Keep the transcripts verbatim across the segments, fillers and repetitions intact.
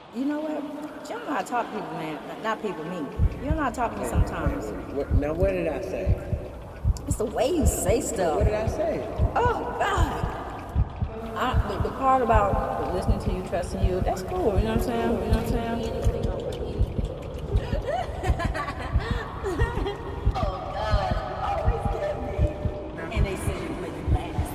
You know what? You don't know how to talk to people, man. Not people, me. You don't know how to talk to me sometimes. What, now, what did I say? It's the way you say stuff. What did I say? Oh, God. I, the, the part about listening to you, trusting you, that's cool. You know what I'm saying? You know what I'm saying? Oh, God. Always get me. And they say you make me laugh.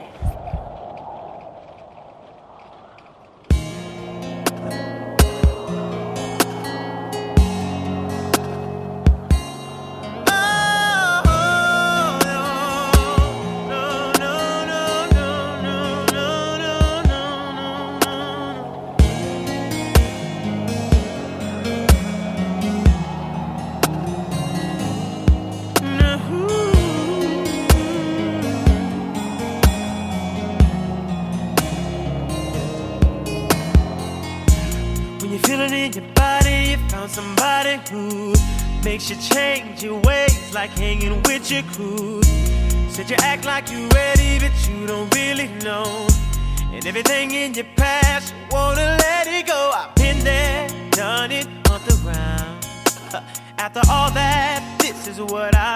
Somebody who makes you change your ways, like hanging with your crew. Said you act like you ready, but you don't really know. And everything in your past, you wanna let it go. I've been there, done it on the round. After all that, this is what I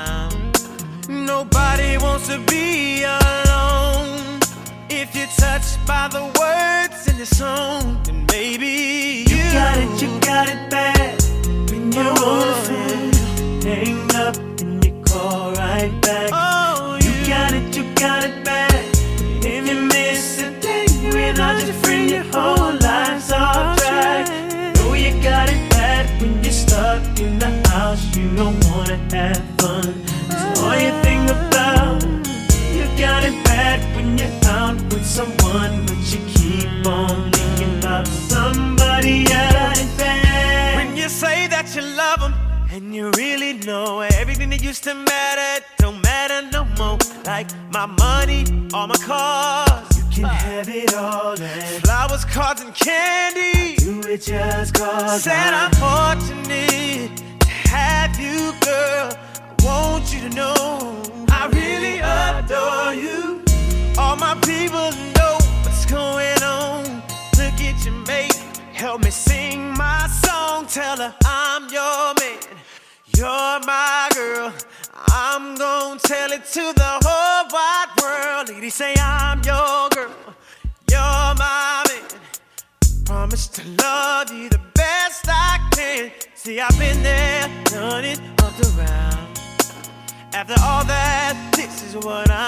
found. Nobody wants to be alone. If you're touched by the words in the song, then maybe you, you got it, you got it bad. When you're on the phone, hang up and you call right back. Oh, you, you got it, you got it bad. If you miss a day without your friend, your whole life's off track. Oh, you got it bad when you're stuck in the house, you don't wanna have fun. That's all you think about. You got it bad when you're out with someone, but you keep on thinking about somebody else. When you say that you love them, and you really know everything that used to matter don't matter no more. Like my money, all my cars, you can have it all. And flowers, cards, and candy, do it just cause. Said I'm fortunate to have you, girl. I want you to know I really adore you. All my people know what's going on. Look at your mate, help me sing my song. Tell her I'm your man, you're my girl. I'm gonna tell it to the whole wide world. Lady, say I'm your girl, you're my man. Promise to love you the best I can. See, I've been there, done it up around. After all that, this is what I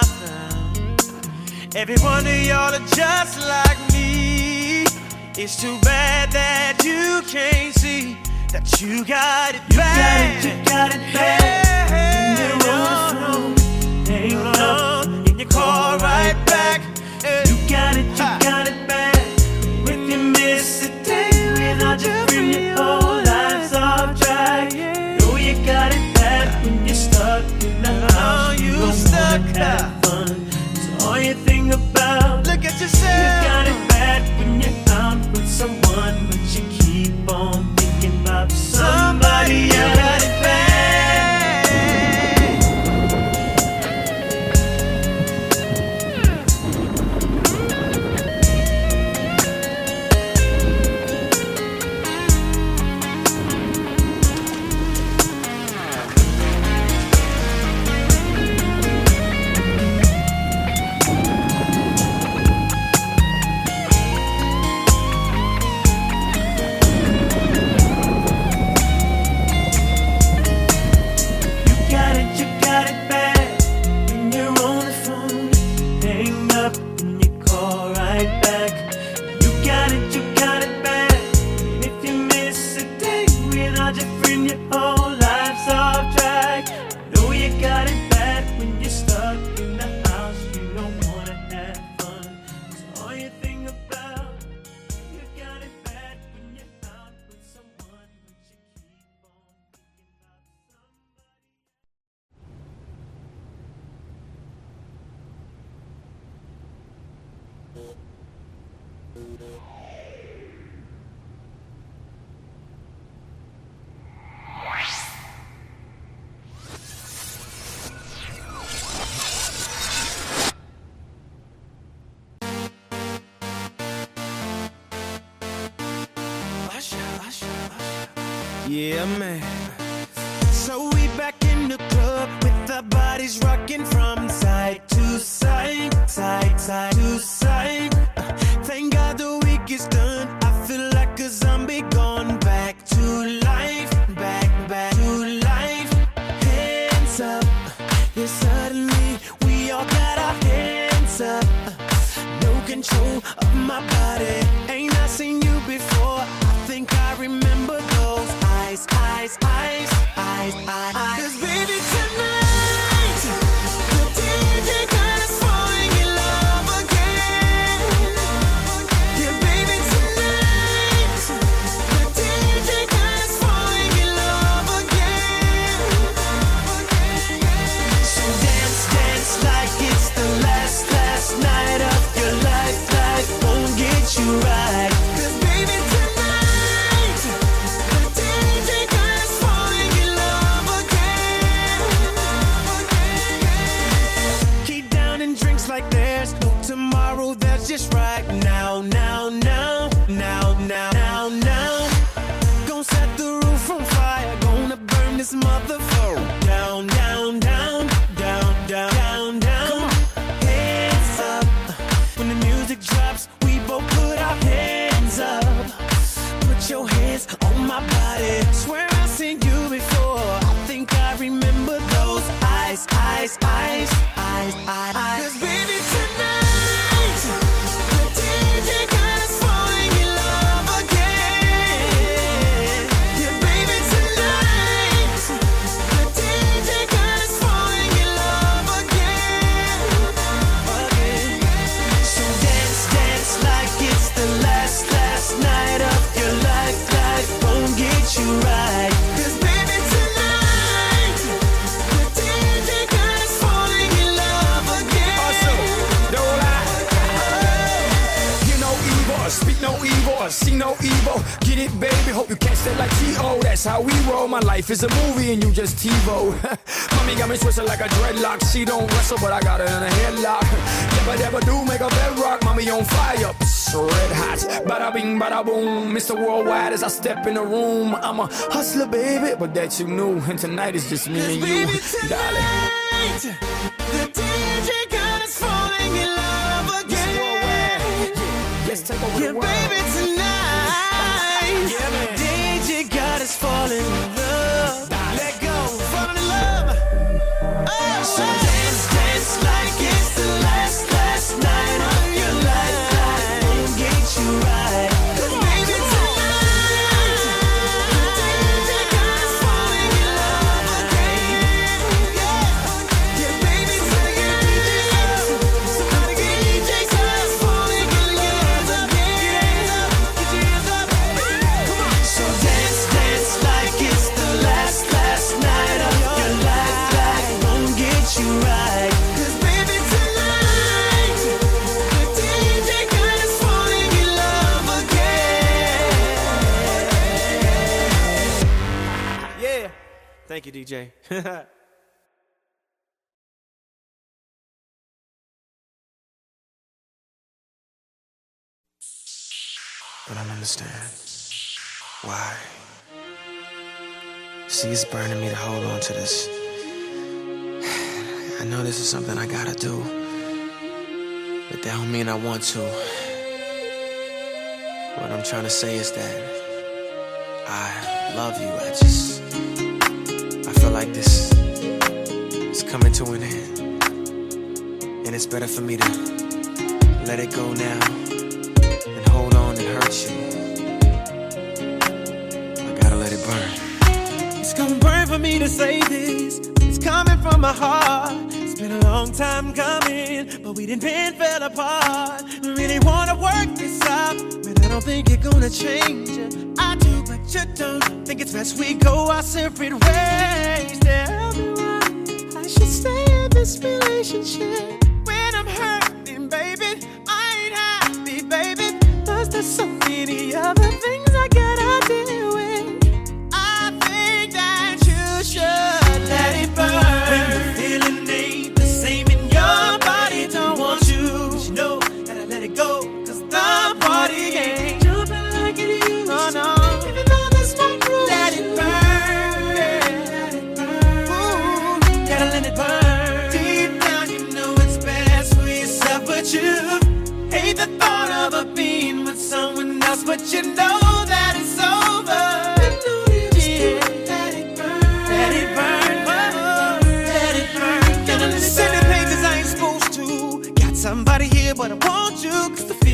found. Every one of y'all are just like me. It's too bad that you can't see that you got it bad. You got it, you got it bad. When you're on the phone, hang up and you call right back. You got it, you got it bad. When you miss a day without your friend, your whole life's off track. Oh, you got it bad when you're stuck in the house. You don't wanna have fun. It's all you think about. Look at yourself. You got it bad when you're out with someone, but you keep on thinking about somebody else. Got it bad. Yeah, man. So we back in the club with our bodies rocking from side to side, side, side to side. Thank God the week is done. I feel like a zombie gone back to life, back, back to life. Hands up, yeah, suddenly we all got our hands up. No control of my body. Ain't I seen you before? I think I remember those eyes, eyes, eyes, eyes, eyes. 'Cause baby tonight, the D J got us falling in love again. Yeah, baby tonight, the D J got us falling in love again. So dance, dance like it's the last, last night of your life. Life won't get you right. 'Cause baby tonight, the D J got us falling in love again. Keep down and drinks like there's no tomorrow. That's just right now, now, now, now, now, now, now. Gonna set the roof on fire. Gonna burn this motherfucker down, down, down, down, down, down, down. Hands up. When the music drops, we both put our hands up. Put your hands on my body. Swear I've seen you before. I think I remember those eyes, eyes, eyes, eyes, eyes. 'Cause baby tonight, the D J got us falling in love again. Yeah, baby tonight, the D J got us falling in love again. Again. So dance, dance like it's the last, last night of your life. Life won't get you right. 'Cause baby tonight, the D J got us falling in love again. Also, don't lie. You know evil, speak no evil, see no evil. Get it, baby, hope you catch that like T O. That's how we roll. My life is a movie and you just TiVo. Mommy got me twisted like a dreadlock. She don't wrestle, but I got her in a headlock. Never, never do make a bedrock. Mommy on fire, psst, red hot. Bada bing, bada boom. Mister Worldwide as I step in the room. I'm a hustler, baby, but that you knew. And tonight is just me and you, Baby darling. tonight, the D J got us falling in love again. Let's take over Yeah, the world. baby tonight, Yeah, man. D J got us falling in love. Let go, falling in love. Oh, so dance, dance like it's the last, last night of your life. Life won't get you right. 'Cause baby tonight, the D J got us falling in love again. Yeah, yeah, baby tonight, somebody get D J got us falling in love again. Get your hands up, come on. So dance, dance like it's the last, last night of your life. Life won't get you right. 'Cause baby tonight, the D J got us falling in love again. Yeah, thank you, D J. But I don't understand why. See, it's burning me to hold on to this. I know this is something I gotta do, but that don't mean I want to. What I'm trying to say is that I love you. I just, I feel like this is coming to an end, and it's better for me to let it go now and hold on and hurt you. I gotta let it burn. It's gonna burn for me to say this. It's coming from my heart. It's been a long time coming, but we didn't been fell apart. We really wanna work this out, but I don't think you're gonna change it. I do, but you don't. Think it's best we go our separate ways. Tell me why I should stay in this relationship when I'm hurting, baby. I ain't happy, baby. Cause there's so many other things I gotta deal with. I think that you should let it burn. When the feeling ain't the same in your body, don't want you. But you know that I let it go. Cause the party ain't jumping like it used to. Oh no, even though that's not true. Let it burn.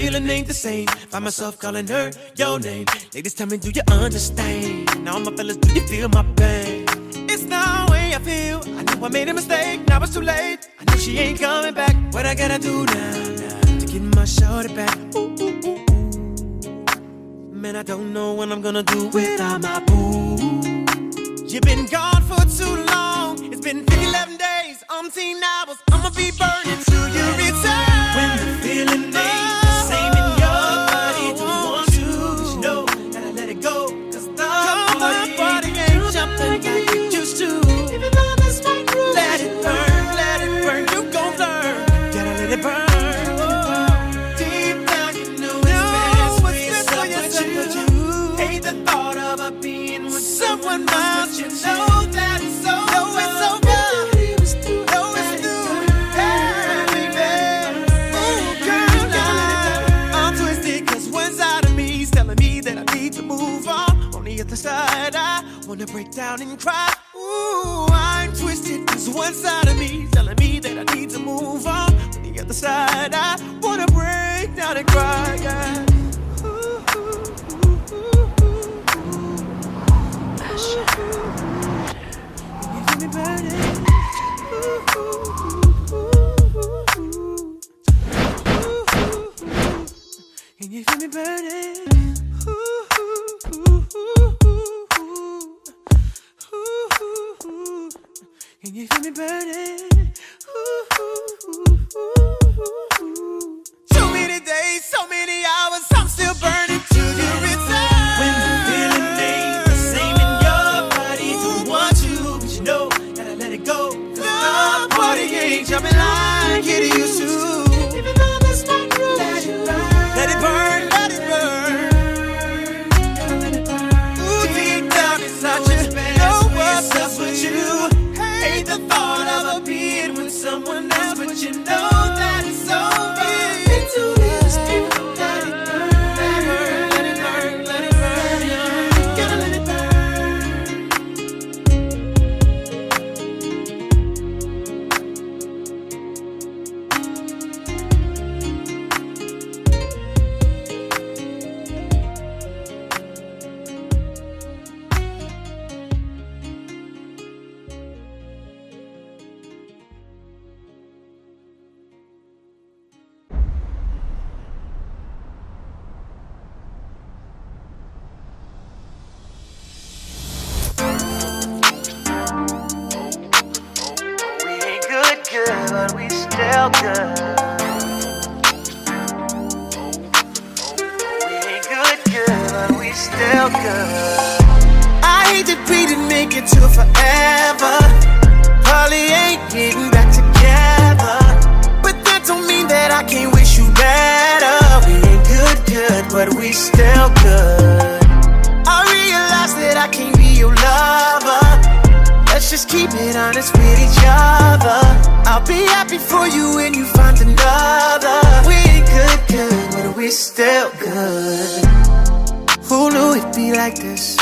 feeling ain't the same. Find myself calling her your name. Ladies, tell me, do you understand? Now my fellas, do you feel my pain? It's the way I feel. I know I made a mistake, now it's too late. I know she ain't coming back. What I gotta do now, now to get my shorty back? Ooh, ooh, ooh, ooh. Man, I don't know what I'm gonna do without my boo. You've been gone for too long. It's been eleven days, umpteen hours. I'ma be burning till you return. When the feeling ain't the same in your body, don't want to, but you know gotta let it go. Cause the party, party ain't jumping like you used to. Even though that's my groove, let it burn, let it burn. You gon' learn, gotta let it burn. Deep down you know it's best for yourself, but you hate the thought of a being with someone else. You know that it's over. Know it's over. Know it's through. Hey, baby. Ooh, girl, now I'm twisted 'cause one side of me is telling me that I need to move on. On the other side, I wanna break down and cry. Ooh, I'm twisted 'cause one side of me is telling me that I need to move on. On the other side, I wanna break down and cry. Yeah. Can you feel me burning? Ooh, ooh, ooh, ooh, ooh, ooh. Can you feel me burning? Ooh, ooh, ooh, ooh. So many days, so many hours, I'm still burning till you return. When the feeling ain't the same in your body, don't want you, but you know, gotta let it go. The party ain't jumping like it used to. Even though that's not true, let it burn. Let it burn, let it burn. Ooh, deep down inside you, know what's up with you. Hate the thought of a being with someone else, but you know that it's over. Into this, let it burn, let it burn, let it burn, let it burn. Gotta let it burn. We ain't good, good, but we still good. We ain't good, good, but we still good. I hate that we didn't make it to forever. Probably ain't getting back together, but that don't mean that I can't wish you better. We ain't good, good, but we still good. I realize that I can't be your lover. Let's just keep it honest with each other. I'll be happy for you when you find another. We ain't good, good, but we still good. Who knew it'd be like this?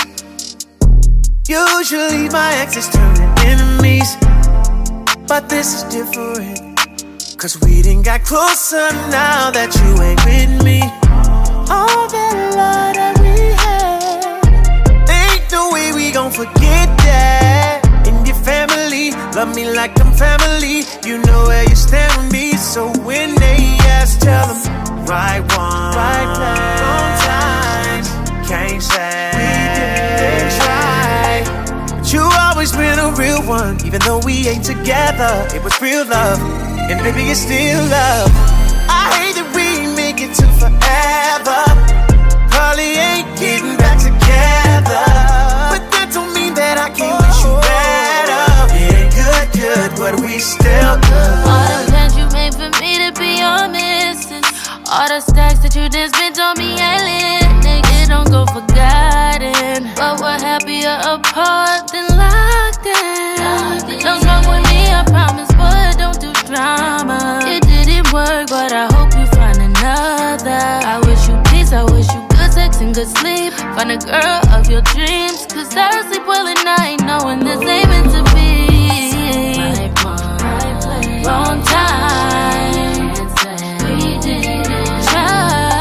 Usually my exes turning enemies, but this is different. 'Cause we done got closer now that you ain't with me. All that love that we had, ain't no way we gon' forget that. And your family love me like I'm family. You know where you stand with me. So when they ask, tell them right one, right place, wrong time. Can't say we didn't try, but you always been a real one. Even though we ain't together, it was real love, and baby it's still love. I hate that we ain't make it to forever. Probably ain't getting back together, but that don't mean that I can't wish you better. We ain't good, good, but we still good. All the plans you made for me to be your missus, all the stacks that you did spent on me ain't lit. Nigga, don't go forgotten, but we're happier apart than locked in. Don't talk with me, I promise, but don't do drama. It didn't work, but I hope you find another. I wish you peace, I wish you good sex and good sleep. Find a girl of your dreams, 'cause I sleep well at night knowing this ain't meant to be. Right one, right place, wrong time. We didn't try.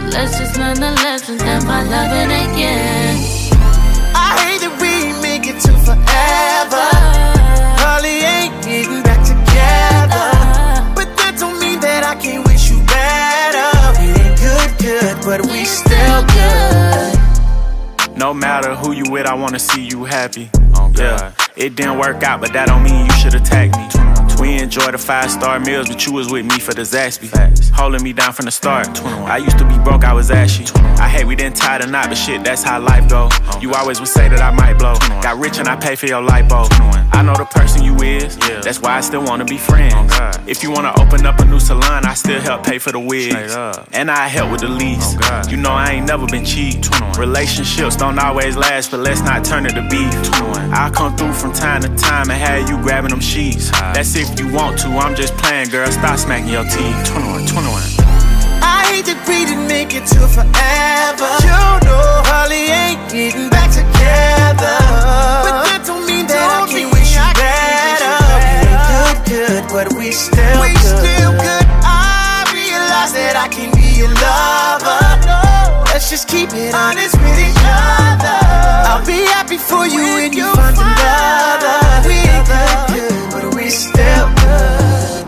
Let's just learn the lessons and find loving again. I hate that we make it to forever. Probably ain't getting back together, but that don't mean that I can't wish you better. We ain't good, good, but we still good. No matter who you with, I wanna see you happy. Oh, yeah, it didn't work out, but that don't mean you should attack me. We enjoy the five-star meals, but you was with me for the Zaxby. Holding me down from the start. I used to be broke, I was ashy. I hate we didn't tie the knot, but shit, that's how life go. You always would say that I might blow. Got rich and I pay for your lipo. I know the person you is, that's why I still wanna be friends. If you wanna open up a new salon, I still help pay for the wigs. And I help with the lease. You know I ain't never been cheap. Relationships don't always last, but let's not turn it to beef. I'll come through from time to time and have you grabbing them sheets. That's if you want to, I'm just playing, girl, stop smacking your teeth. twenty-one, twenty-one. I hate that we didn't make it to forever. You know Holly ain't getting back together, but that don't mean that don't I can't wish you better. We ain't good, good, but we still we good. still good. I realize that I can be your lover. Let's just keep it honest with each other. I'll be happy for you when you find another. We ain't good, good, but we still good.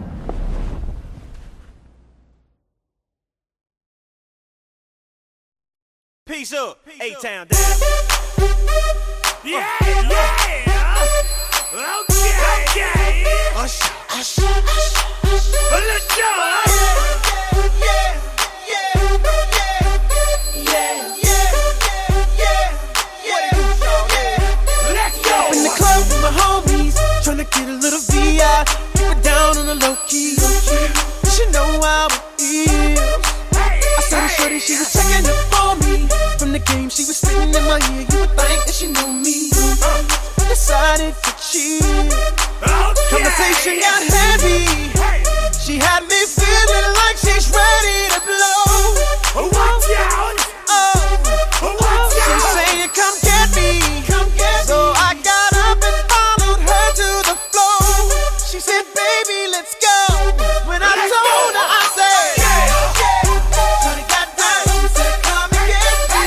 Peace up, A-Town down. Yeah, yeah. Okay, okay. Ush, ush, ush, ush. Let's go. Yeah, yeah, yeah, yeah, yeah, yeah, yeah. Let's go. Up in the club with my homies, tryna get a little V I. Keep it down on the low key. You should know how it is. I saw the shorty, she was checking up on me. From the game, she was spitting in my ear. You would think that she knew me. Decided to cheat. Conversation got heavy. She had me feeling like she's ready to blow. Watch out! Oh, watch out! She's saying, "Come get me, come get me." So I got up and followed her to the floor. She said, "Baby, let's go." When I told her, I said, "Shawty got down, she said, come and get me."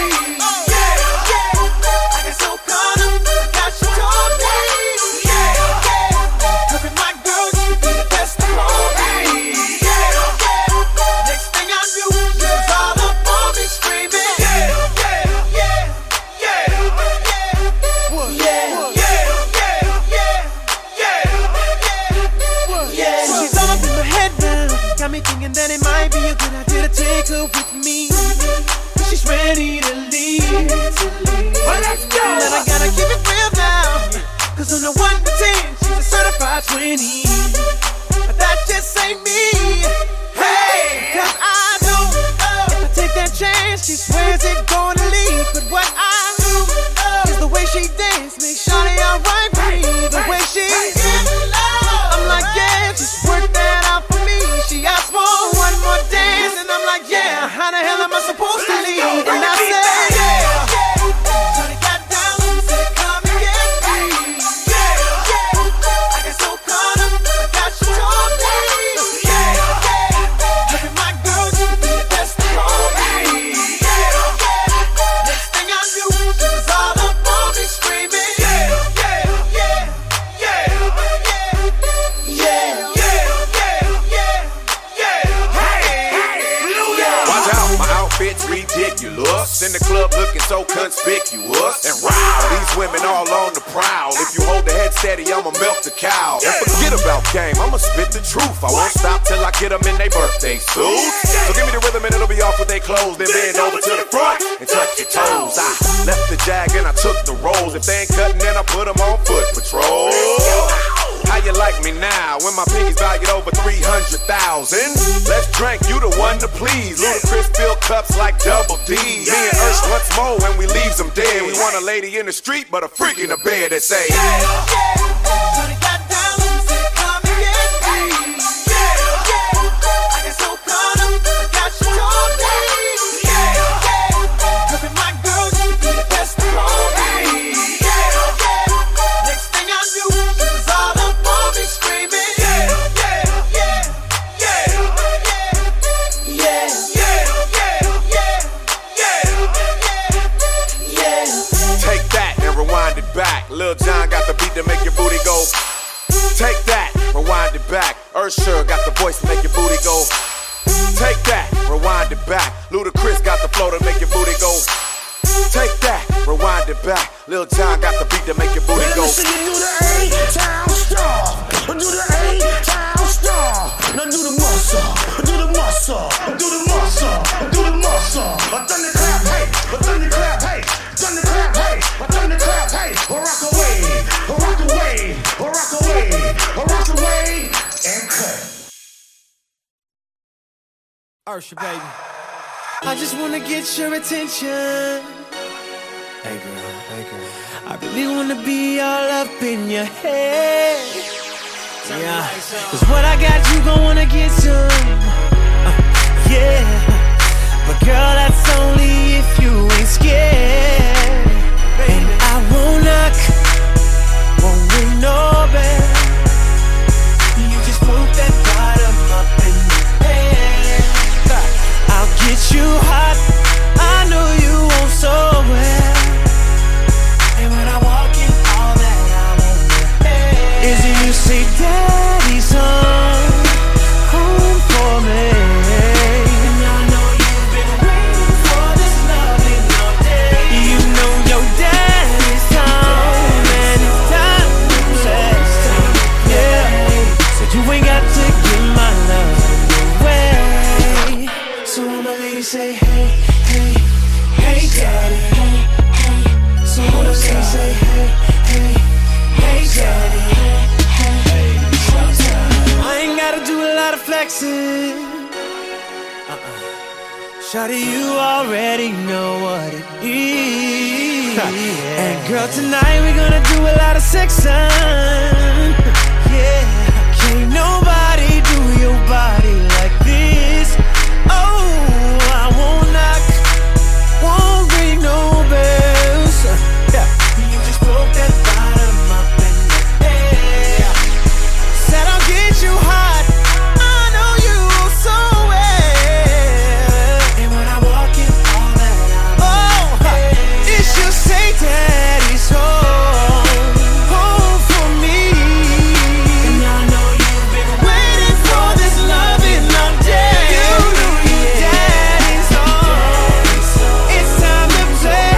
I got so caught up, I got you told me. Look at my girl, you be the best of all me. Next thing I knew, she was all up on me screaming. Yeah, yeah, yeah, yeah, yeah, yeah, yeah. So she's all up in my head now, got me thinking that it might be a good idea to take her with me. She's ready to leave. Well, let's go. Then I gotta keep it real now, cause on the one to ten, she's a certified twenty. But that just ain't me. Hey, cause I know if I take that chance, she swears it's gonna leave. But what I do is the way she dance makes Shawty alright with me. The way she I'm like, yeah, just work that out for me. She asked for one more dance, and I'm like, yeah, how the hell am I supposed to leave? And I said, yeah. Shawty got down, she said, come and get me. I got so caught up, I got you told me. Look at my girl, she be the best of all me. Next thing I knew, she was all up on me screaming. Yeah, yeah, yeah, yeah, yeah, yeah, yeah, yeah. Watch out, my outfit's ridiculous. In the club looking so conspicuous. And wow, these women all on the prowl. If you hold the head steady, I'ma milk the cow. And forget about game, I'ma spit the truth. I won't stop till I get them in their birthday suits. So give me the rhythm and it'll be off with their clothes. Then bend over to the front and touch your toes. I left the jag and I took the rolls. If they ain't cutting, then I put them on foot patrol. How you like me now when my pinky's valued over three hundred thousand? Let's drink, you the one to please. Ludacris fill cups like double D. Me and Ursh once more when we leaves them dead. We want a lady in the street, but a freak in the bed that say, Shawty got down, she said, come and get me. I got so caught up, I got you told me. Look at my girl, she be the best of all me. Next thing I knew, she was all up on me screaming. Yeah, yeah, yeah, yeah, yeah, yeah, yeah, Usher got the voice to make your booty go. Take that, rewind it back. Ludacris got the flow to make your booty go. Take that, rewind it back. Lil Jon got the beat to make your booty go. Let me see you do the A-Town star. Do the A-Town star. Now do the muscle, do the muscle, do the muscle, do the muscle. A thunderclap, hey, a thunderclap, hey, thunderclap, hey, a thunderclap, hey. A rock away, a rock away, a rock away, a rock away, and cut. Usher, baby. I just wanna get your attention. Hey girl, hey girl. I really wanna be all up in your head. Yeah, cause what I got you gon' wanna get some. uh, Yeah, but girl, that's only if you ain't scared. And I won't knock, won't ring no bell. You just move that bottom up in the air. I'll get you hot, I know you won't so well. And when I walk in, all that I want is you say, Daddy's home, home for me. And I know you've been waiting for this loving all day. You know your daddy's home, and it's time to play. Yeah, so you ain't got to give my love away. So all my ladies say, hey, hey, hey, daddy. Hey, hey. So all the ladies say, hey, hey, hey, daddy. Hey, hey, I ain't gotta do a lot of flexing. Uh-uh. Shawty, you already know what it is. And girl, tonight we gonna do a lot of sexing. Yeah, can't nobody do your body like this. Oh, I won't knock, won't ring no bells. Yeah, you just broke that bottom up in the air. Said I'll get you hot, I know you so well. And when I walk in, all that I oh, it should say Daddy's home, home for me. And I know you've been waiting for this loving all day. You know your daddy's home, it's time to play.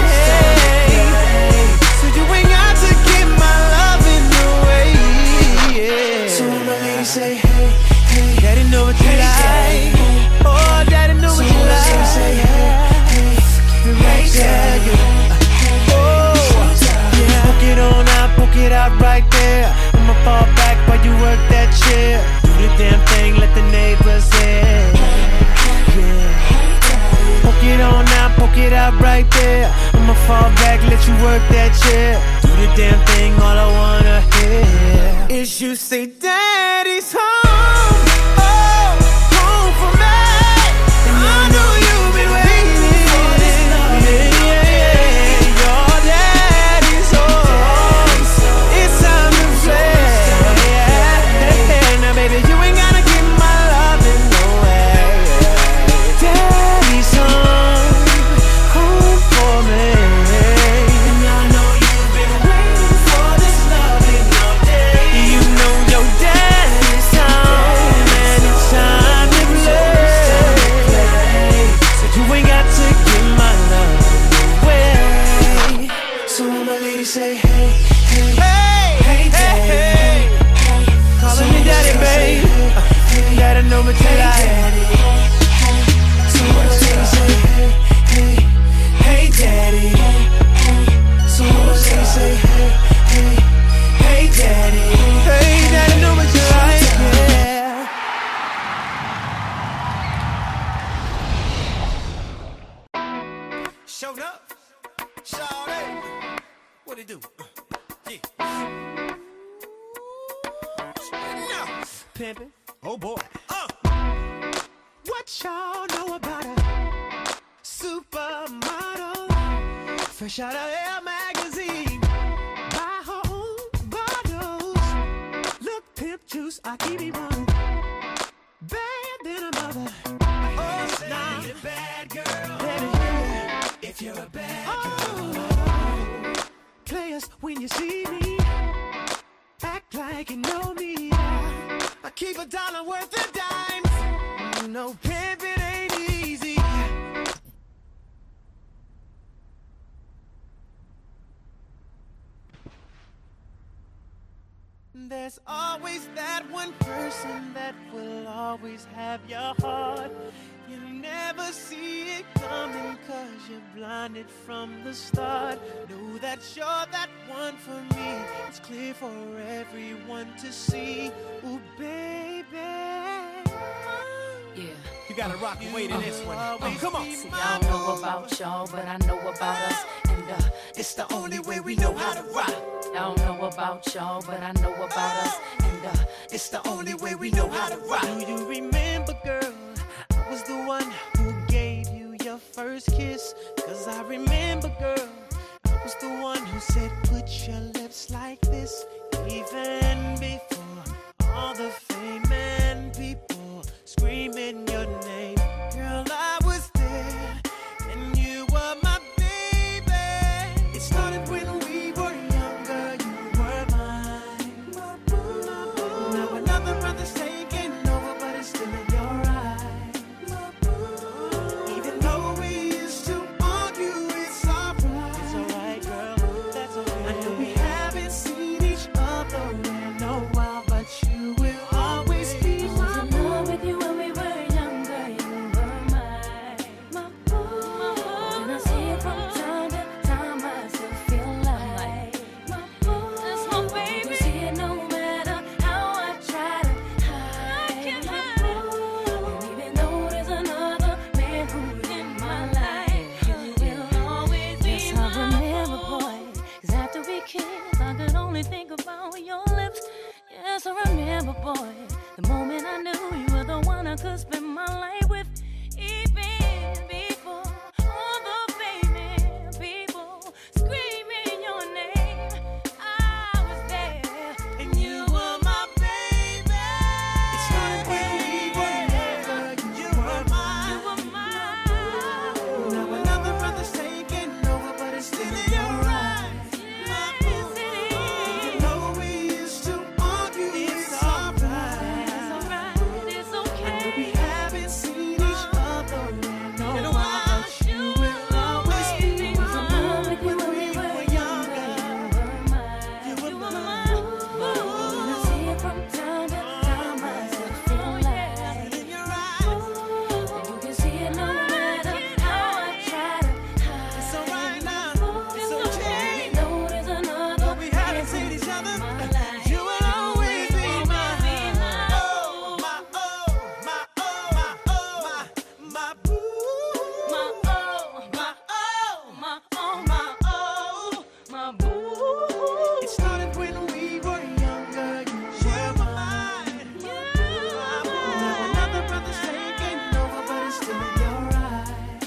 So you ain't got to give my loving away. Yeah. So when my ladies say, hey, hey, Daddy know what you like. Oh, Daddy know what you like. Say, hey, hey, keep it right there. Yeah. Oh, yeah. Poke it on out, poke it out right there. I'ma fall back while you work that chair. Do the damn thing, let the neighbors hear. Yeah. Poke it on out, poke it out right there. I'ma fall back, let you work that chair. Do the damn thing, all I wanna hear is you say, Daddy's home, oh, home for me. And I know you've been waiting for this love. Yeah, yeah, yeah. Your daddy's home, it's time to play. Yeah. Now baby, you ain't gotta give my loving away. Daddy's home, home for me. And I know you've been waiting for this loving all day. You know your daddy's home, and it's time to play. So you ain't got to give my love away. So all my ladies say, hey, hey, hey, hey, hey, hey. Calling me daddy, babe. Gotta know what you like. So all my ladies say, hey, hey, hey, daddy. So all my ladies say, hey, hey, hey, daddy. Hey, daddy, know what you like, yeah. Showed up, shawty. What it do? Uh, yeah. No. Pimpin'. Oh boy. Uh. What y'all know about a supermodel? Fresh out of Elle magazine. Buy her own bottles. Look, pimp juice, I keep it running. Bad than a mother. Oh, nah. You're a bad girl. Baby, yeah. If you're a bad oh. girl. Players, when you see me, act like you know me. I keep a dollar worth of dimes. You know pimping ain't easy. There's always that one person that will always have your heart. You never see it coming cause you're blinded from the start. Know that you're that one for me. It's clear for everyone to see. Ooh, baby. Yeah. You gotta rock and wait in this one. Oh, come on. See, I don't know about y'all, but I know about us. And uh, it's the only way we know how to rock. I don't know about y'all, but I know about us. And uh, it's the only way we know how to rock. Do you remember, girl? I was the one who gave you your first kiss. Cause I remember, girl, I was the one who said, put your lips like this. Even before all the fame and people screaming your name. Girl, I was there, and you were my baby. It started when we were younger, you were mine. My boo. Now another brother's taking over, but it's still in your eyes. My boo. Even though we used to argue, it's alright. It's alright, girl, that's okay. I know we haven't seen each other in a while, but you will always be my boo. With you when we were younger, you were mine. My boo. And I see it from time to time, I still feel like my boo. That's my baby. You see it no matter how I try to hide. I can't hide. And even though there's another man who's in my life, you will always be yes, my I remember, boy. Cause after we kissed, I could only think about your lips. Yes, I remember, boy. The moment I knew you were the one I could spend my life with. Even before all the famous people screaming your name, I was there, and you were my baby. It started when we were younger, you were mine. you were mine. Now another brother's taking over, but it's still in your eyes. My boo. Even though we used to argue, it's alright. It's alright, it's okay. We haven't seen each other in a while, but you will always be mine. With you when we were younger, you were mine. You were mine. And I see it from time to time, I still feel like In your eyes, and you can see it no matter how I try to hide. it's alright now. It's okay. No, there's another We haven't man seen each other. in my life. You will always be mine. Oh, my oh, my oh, my oh, my my boo. My oh, my oh, my oh, my oh, my boo. It started when we were younger. You were mine. Now another brother's taking over, but it's still in your eyes.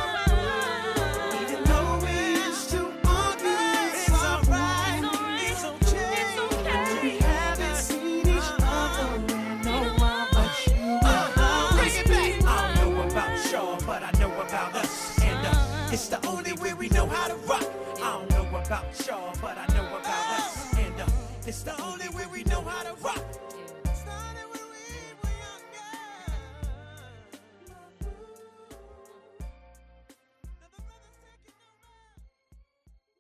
Even though we used to argue, it's alright. It's okay. We haven't seen each other in a while, but you will bring it back. I don't know about y'all, but I know about us, and uh, it's the only way we know how to rock. I don't know about y'all, but I know about us, and uh, it's the only way we know how to rock. Started when we were younger. Now the brother's taking over.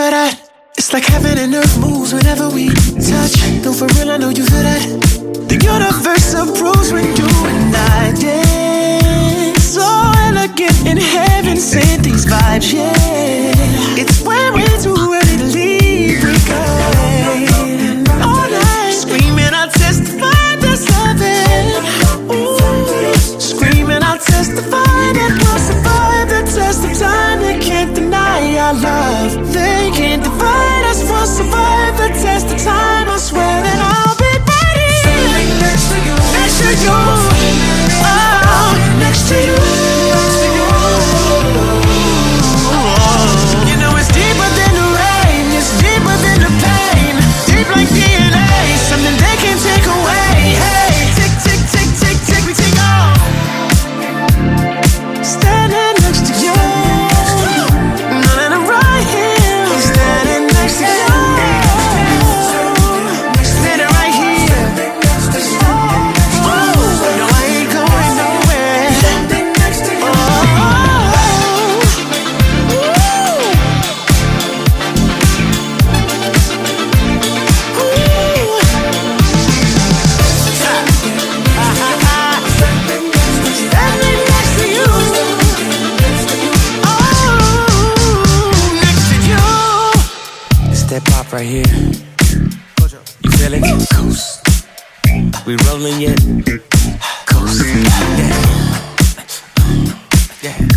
feel that? It's like heaven and earth moves whenever we touch. Though for real, I know you feel that. The universe approves when you and I dance. So elegant in heaven, sent these vibes, yeah. It's when we're too ready to leave, we go all night. Screaming, I'll testify that's loving. Ooh. Screaming, I'll testify that we'll survive the test of time. They can't deny our love. They can't divide us. We'll survive the test of time. I swear that I'll be ready. Standing next to you, next to you, oh, next to you. You know it's deeper than the rain. It's deeper than the pain. Deep like D N A. Something they can't take away. Hey, tick, tick, tick, tick, tick, we take off. Standing next to you. And I'm right here. Standing next to you. Standing right here. Oh, no, I ain't going nowhere. Standing next to you. That pop right here, you feel it? Coast. We rolling yet? Coast. Yeah. Yeah.